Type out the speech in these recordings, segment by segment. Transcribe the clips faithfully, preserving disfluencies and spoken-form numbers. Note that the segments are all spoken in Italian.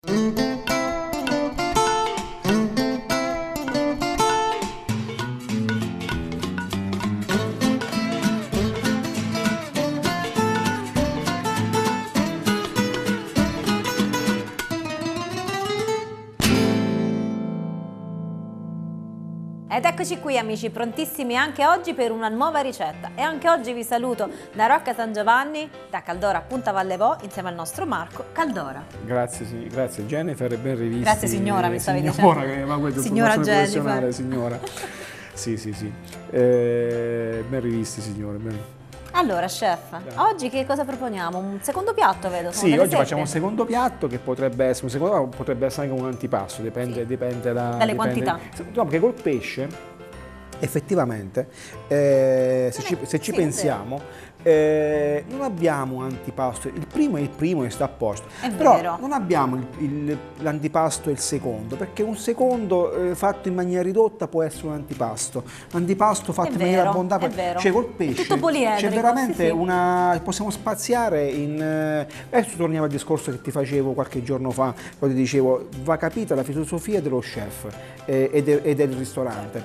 Ed eccoci qui amici, prontissimi anche oggi per una nuova ricetta. E anche oggi vi saluto da Rocca San Giovanni, da Caldora a Punta Vallevò, insieme al nostro Marco Caldora. Grazie, sì, grazie Jennifer, ben rivisti. Grazie signora, mi stavi signora, dicendo. Ma questa signora Jennifer. Signora. Sì, sì, sì. Eh, ben rivisti signore. Ben... Allora chef, Grazie. oggi che cosa proponiamo? Un secondo piatto vedo? Sono sì, oggi seppe. facciamo un secondo piatto che potrebbe essere, un secondo, potrebbe essere anche un antipasto, dipende, sì. dipende da, dalle dipende, quantità. No, perché col pesce effettivamente eh, se, ci, se ci sì, pensiamo eh, non abbiamo antipasto, il primo è il primo e sta a posto, è però vero. non abbiamo l'antipasto e il secondo, perché un secondo eh, fatto in maniera ridotta può essere un antipasto, l'antipasto fatto è in vero, maniera abbondante, cioè col pesce c'è veramente sì, sì. una, possiamo spaziare in, eh, adesso torniamo al discorso che ti facevo qualche giorno fa, quando ti dicevo va capita la filosofia dello chef eh, e, de, e del ristorante.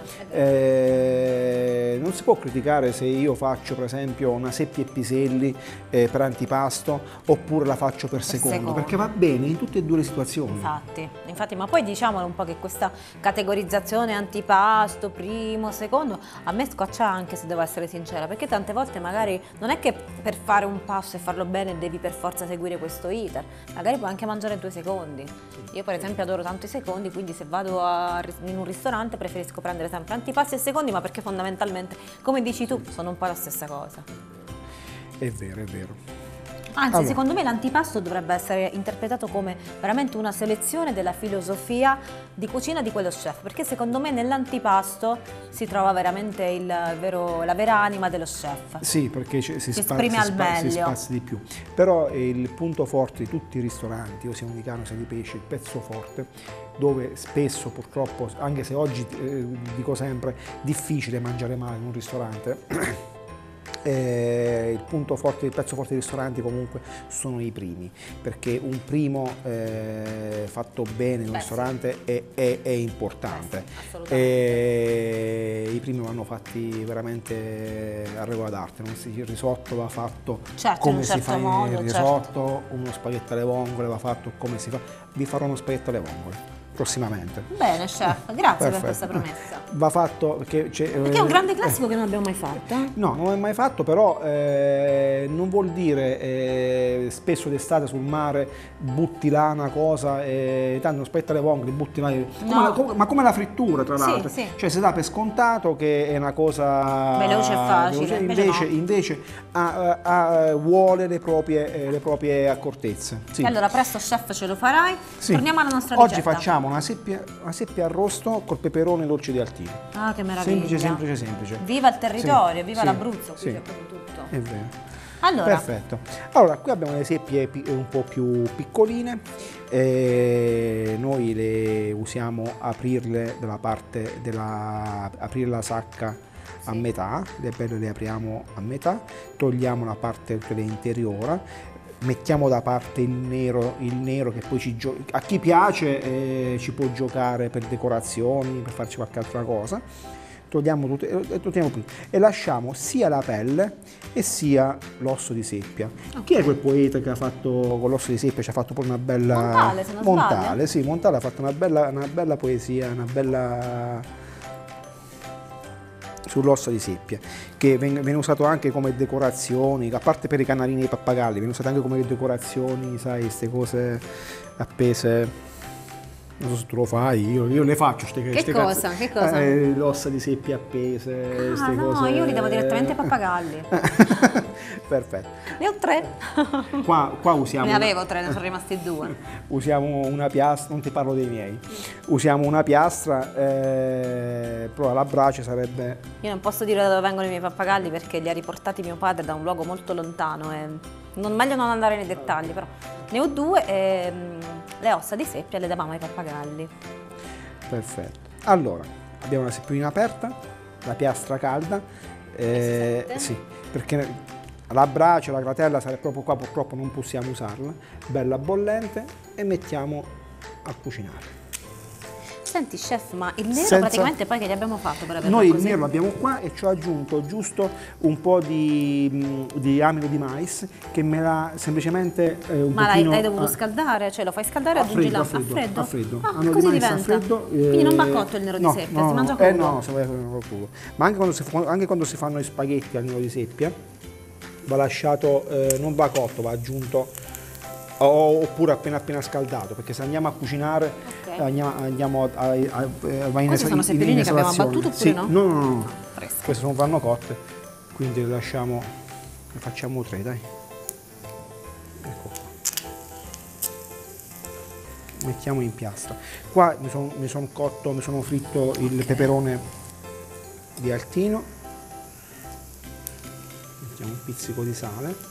Eh, non si può criticare se io faccio per esempio una seppia e piselli eh, per antipasto oppure la faccio per, per secondo, secondo, perché va bene in tutte e due le situazioni. Infatti, infatti, ma poi diciamolo un po' che questa categorizzazione antipasto, primo, secondo, a me scoccia anche, se devo essere sincera, perché tante volte magari non è che per fare un pasto e farlo bene devi per forza seguire questo iter, magari puoi anche mangiare due secondi. Io per esempio adoro tanto i secondi, quindi se vado a, in un ristorante preferisco prendere sempre antipasti e secondi, ma perché fondamentalmente, come dici tu, sono un po' la stessa cosa. È vero, è vero. Anzi, allora, secondo me l'antipasto dovrebbe essere interpretato come veramente una selezione della filosofia di cucina di quello chef, perché secondo me nell'antipasto si trova veramente il vero, la vera anima dello chef. Sì, perché si, si, spa esprime si, al spa meglio. si spazia di più. Però il punto forte di tutti i ristoranti, o siano di carne o sia di pesce, il pezzo forte, dove spesso purtroppo, anche se oggi eh, dico sempre, difficile mangiare male in un ristorante, Eh, il punto forte, il pezzo forte dei ristoranti comunque sono i primi, perché un primo eh, fatto bene in un Beh, ristorante sì. è, è, è importante. Beh, sì, e I primi vanno fatti veramente a regola d'arte, il risotto va fatto certo, come certo si fa modo, il risotto, certo. uno spaghetto alle vongole va fatto come si fa, vi farò uno spaghetto alle vongole prossimamente. Bene chef, grazie Perfetto. per questa promessa. Va fatto perché, perché è un grande classico eh, che non abbiamo mai fatto. No, non l'ho mai fatto, però eh, non vuol dire eh, spesso d'estate sul mare butti là una cosa e tanto aspetta le vongole, butti là, come no. la, come, ma come la frittura tra l'altro, sì, sì. cioè si dà per scontato che è una cosa veloce e facile, invece, invece, no. invece ha, ha, vuole le proprie, eh, le proprie accortezze. Sì. Allora presto chef ce lo farai, sì. Torniamo alla nostra Oggi ricetta. Oggi facciamo una seppia, una seppia arrosto col peperone dolce di Altino. Ah, che meraviglia. Semplice, semplice, semplice. Viva il territorio, sì, viva sì, l'Abruzzo, qui sì. c'è proprio tutto. È vero. Allora. Perfetto. Allora, qui abbiamo le seppie un po' più piccoline. Eh, noi le usiamo aprirle dalla parte della aprire la sacca a sì. metà, le belle le apriamo a metà, togliamo la parte interiore. Mettiamo da parte il nero, il nero che poi ci a chi piace eh, ci può giocare per decorazioni, per farci qualche altra cosa. Togliamo tutte, e, togliamo e lasciamo sia la pelle e sia l'osso di seppia. Okay. Chi è quel poeta che ha fatto con l'osso di seppia? Ci ha fatto pure una bella. Montale, se non Montale, sbaglio. sì, Montale ha fatto una bella, una bella poesia, una bella. Sull'osso di seppia, che viene usato anche come decorazioni, a parte per i canarini e i pappagalli, viene usato anche come decorazioni, sai, queste cose appese. Non so se tu lo fai, io, io le faccio queste cose. Che cosa? Che cosa? Eh, l'ossa di seppia appese, ah, no, cose. Io li devo direttamente ai pappagalli. Perfetto. Ne ho tre. Qua, qua usiamo. Ne avevo tre, ne sono rimasti due. Usiamo una piastra, non ti parlo dei miei. Usiamo una piastra, eh, però alla brace sarebbe. Io non posso dire da dove vengono i miei pappagalli perché li ha riportati mio padre da un luogo molto lontano e non, meglio non andare nei dettagli, però ne ho due e le ossa di seppia le davamo ai pappagalli. Perfetto. Allora, abbiamo la seppellina aperta, la piastra calda, eh, sì, perché la brace, la gratella sarebbe proprio qua, purtroppo non possiamo usarla, bella bollente, e mettiamo a cucinare. Senti chef, ma il nero Senza... praticamente poi che gli abbiamo fatto per averlo Noi così? il nero l'abbiamo qua e ci ho aggiunto giusto un po' di, di amido di mais che me l'ha semplicemente eh, un ma pochino... l'hai dovuto a... scaldare? Cioè lo fai scaldare e a aggiungi freddo, là? a freddo, A freddo? a freddo. Ah, Amido così di mais a diventa? freddo, eh... Quindi non va cotto il nero no, di seppia, no, si mangia no, crudo? Eh no, si mangia crudo. Ma anche quando, si, anche quando si fanno gli spaghetti al nero di seppia va lasciato, eh, non va cotto, va aggiunto oppure appena appena scaldato, perché se andiamo a cucinare okay. andiamo, andiamo a, a, a, a va in questi sono seppellini che abbiamo abbattuto oppure sì, no? No, no, no, no. Fresco. Queste non vanno cotte, quindi le lasciamo, ne facciamo tre, dai. Ecco qua. Mettiamo in piastra. Qua mi sono mi son cotto, mi sono fritto il okay. peperone di Altino. Mettiamo un pizzico di sale.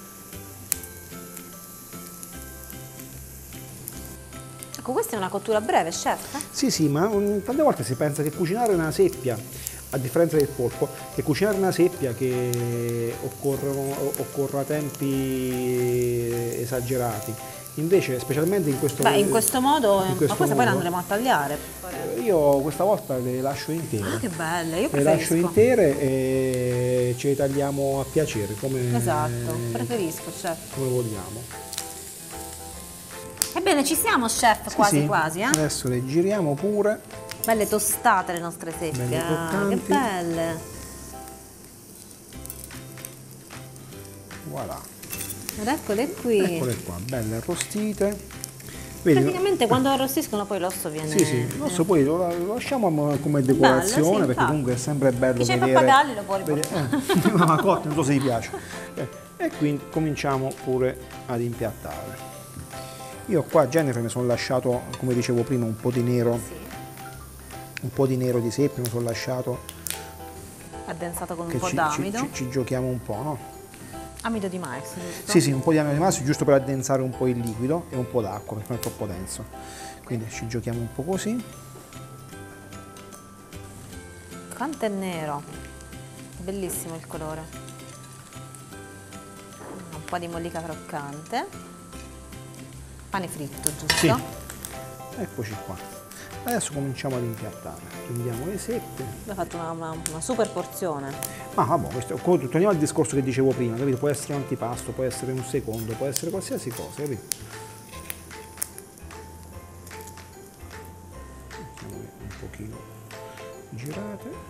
Ecco, questa è una cottura breve, chef? Sì, sì, ma um, tante volte si pensa che cucinare una seppia, a differenza del polpo, che cucinare una seppia che occorrono, occorra tempi esagerati. Invece, specialmente in questo Beh, in questo modo, in questo ma queste modo, poi le andremo a tagliare. Io questa volta le lascio intere. Ah, che belle, io preferisco. Le lascio intere e ce le tagliamo a piacere, come... Esatto, preferisco, chef. Come vogliamo. Ebbene, ci siamo, chef, sì, quasi sì. quasi, eh? Adesso le giriamo pure. Belle tostate le nostre seppie, belle ah, che belle. Voilà. Ed eccole qui. Eccole qua, belle arrostite. Vedi, praticamente no? Quando arrostiscono poi l'osso viene... Sì, sì, l'osso poi lo, lo lasciamo come decorazione, bello, sì, perché comunque è sempre bello chi vedere... Chi c'è pappagalli lo può riportare. Eh, ma cotta, non so se ti piace. Eh, e quindi cominciamo pure ad impiattare. Io qua, Jennifer, mi sono lasciato, come dicevo prima, un po' di nero, sì. un po' di nero di seppia, mi sono lasciato... Addensato con un po' ci, d'amido. Ci, ci giochiamo un po', no? Amido di mais, giusto? Sì, sì, un po' di amido di mais, giusto per addensare un po' il liquido e un po' d'acqua, perché non è troppo denso. Quindi ci giochiamo un po' così. Quanto è nero! Bellissimo il colore. Un po' di mollica croccante. Pane fritto, giusto? Sì. Eccoci qua. Adesso cominciamo ad impiattare. Prendiamo le seppie. Abbiamo fatto una, una, una super porzione. Ma vabbè, questo, torniamo al discorso che dicevo prima, capito? Può essere un antipasto, può essere un secondo, può essere qualsiasi cosa, capito? Mettiamole un pochino girate.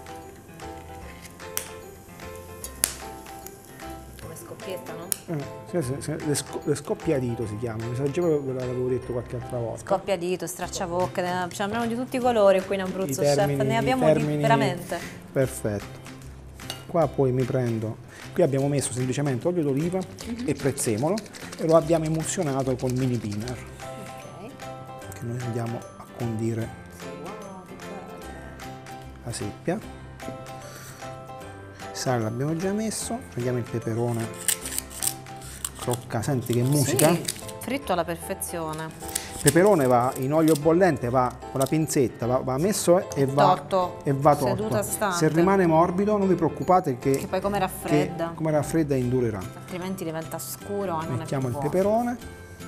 Scoppiettano? Eh, se, se, le, sco, le scoppiadito si chiamano, mi sa già ve l'avevo detto qualche altra volta. Scoppiadito, stracciabocche, ne abbiamo di tutti i colori qui in Abruzzo, termini, chef, ne abbiamo termini, di, veramente. Perfetto. Qua poi mi prendo, qui abbiamo messo semplicemente olio d'oliva mm-hmm. e prezzemolo e lo abbiamo emulsionato col mini pinner. Ok. Che noi andiamo a condire wow, la seppia. Sale l'abbiamo già messo, prendiamo il peperone crocca, senti che musica? Sì, fritto alla perfezione. Il peperone va in olio bollente, va con la pinzetta, va, va messo e va torto, e va torto. Seduta stante. Se rimane morbido non vi preoccupate che, che poi come raffredda, come raffredda indurerà. Altrimenti diventa scuro e non mettiamo è più il peperone.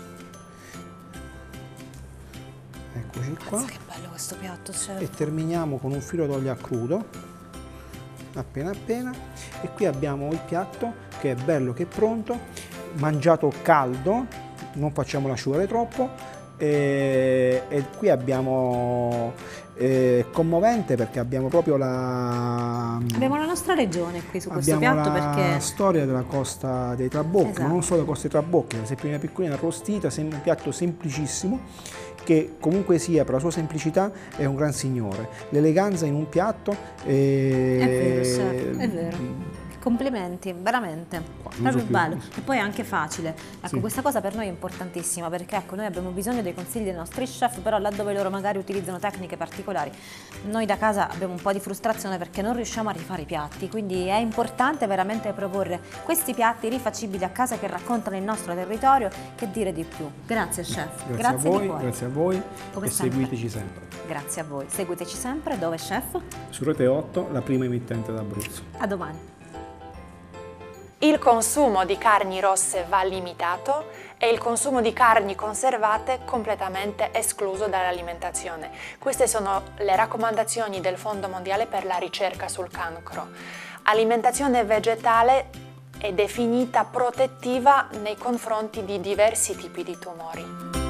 Eccoci qua. Mazza, che bello questo piatto, chef. E terminiamo con un filo d'olio a crudo. Appena appena, e qui abbiamo il piatto che è bello, che è pronto, mangiato caldo, non facciamolo asciugare troppo, e, e qui abbiamo eh, commovente perché abbiamo proprio la abbiamo la nostra regione qui su questo piatto, la perché la storia della costa dei Trabocchi, esatto. Ma non solo della costa dei Trabocchi, la seppellina piccolina arrostita, un piatto semplicissimo che comunque sia per la sua semplicità è un gran signore, l'eleganza in un piatto e... è vero, chef, è vero. Complimenti, veramente, proprio bello e poi è anche facile. Ecco, sì. Questa cosa per noi è importantissima perché ecco, noi abbiamo bisogno dei consigli dei nostri chef, però laddove loro magari utilizzano tecniche particolari, noi da casa abbiamo un po' di frustrazione perché non riusciamo a rifare i piatti, quindi è importante veramente proporre questi piatti rifacibili a casa che raccontano il nostro territorio, che dire di più. Grazie chef, grazie, grazie a voi, di cuore. Grazie a voi. Come e sempre. Seguiteci sempre. Grazie a voi, seguiteci sempre, dove chef? Su Rete otto, la prima emittente d'Abruzzo. A domani. Il consumo di carni rosse va limitato e il consumo di carni conservate completamente escluso dall'alimentazione. Queste sono le raccomandazioni del Fondo Mondiale per la ricerca sul cancro. Alimentazione vegetale è definita protettiva nei confronti di diversi tipi di tumori.